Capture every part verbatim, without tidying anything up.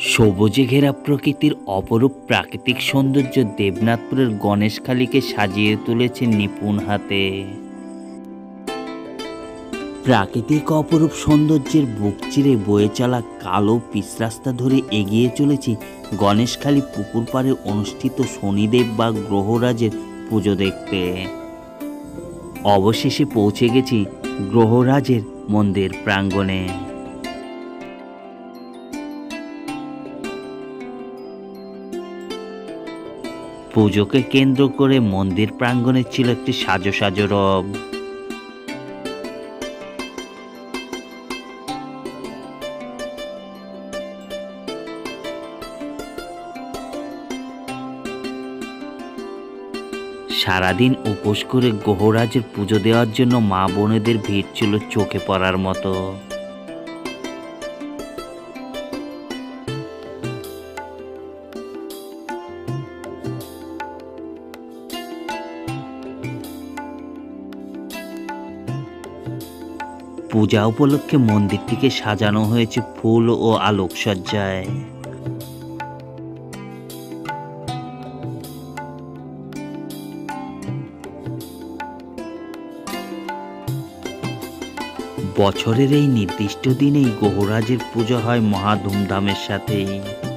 সবুজে ঘেরা প্রকৃতির অপরূপ প্রাকৃতিক সৌন্দর্য দেবনাথপুরের গণেশখালীকে সাজিয়ে তুলেছে নিপুণ হাতে। প্রাকৃতিক অপরূপ সৌন্দর্যের বুক চিরে বয়ে চলা কালো পিচ রাস্তা ধরে এগিয়ে চলেছি গণেশখালী পুকুর পাড়ে অনুষ্ঠিত শনিদেব বা গ্রহরাজের পুজো দেখতে। অবশেষে পৌঁছে গেছি গ্রহরাজের মন্দির প্রাঙ্গণে। পুজোকে কেন্দ্র করে মন্দির প্রাঙ্গণে ছিল একটি সাজো সাজো রব। সারাদিন উপোস করে গ্রহরাজের পুজো দেওয়ার জন্য মা বোনেদের ভিড় ছিল চোখে পড়ার মতো। পূজা উপলক্ষে মন্দিরটিকে সাজানো হয়েছে ফুল ও আলোকসজ্জায়। বছরের এই নির্দিষ্ট দিনেই গ্রহরাজের পুজো হয় মহা ধুমধামের সাথেই।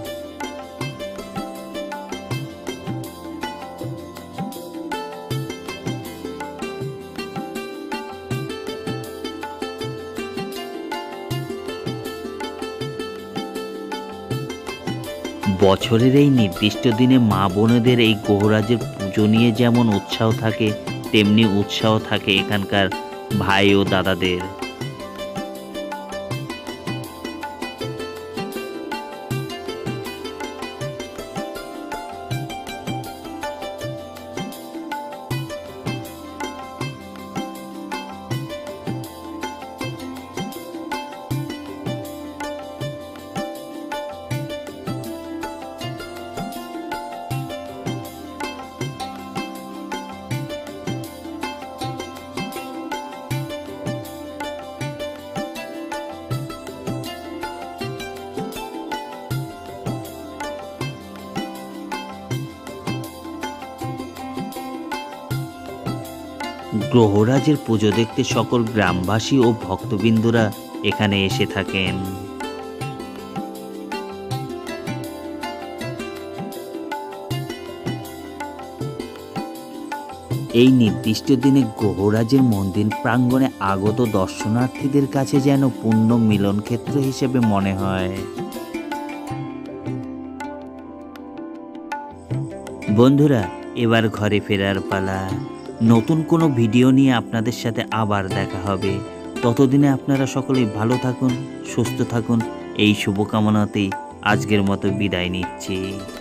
বছরের এই নির্দিষ্ট দিনে মা বোনেদের এই গ্রহরাজের পুজো নিয়ে যেমন উৎসাহ থাকে, তেমনি উৎসাহ থাকে এখানকার ভাই ও দাদাদের। গ্রহরাজের পুজো দেখতে সকল গ্রামবাসী ও ভক্তবৃন্দরা এখানে এসে থাকেন। এই নির্দিষ্ট দিনে গ্রহরাজের মন্দির প্রাঙ্গণে আগত দর্শনার্থীদের কাছে যেন পূর্ণ মিলন ক্ষেত্র হিসেবে মনে হয়। বন্ধুরা, এবার ঘরে ফেরার পালা। নতুন কোনো ভিডিও নিয়ে আপনাদের সাথে আবার দেখা হবে। ততদিনে আপনারা সকলেই ভালো থাকুন, সুস্থ থাকুন, এই শুভকামনাতেই আজকের মতো বিদায় নিচ্ছি।